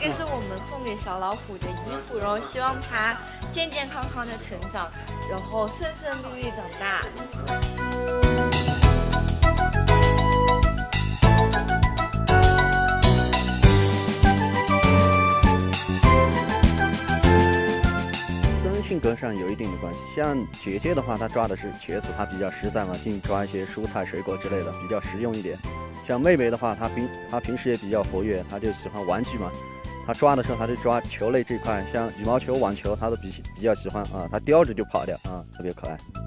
个是我们送给小老虎的衣服，然后希望它健健康康的成长，然后顺顺利利长大。 跟性格上有一定的关系。像姐姐的话，她抓的是茄子，她比较实在嘛，净抓一些蔬菜、水果之类的，比较实用一点。像妹妹的话，她平时也比较活跃，她就喜欢玩具嘛。她抓的时候，她就抓球类这块，像羽毛球、网球，她都比较喜欢啊。她叼着就跑掉啊，特别可爱。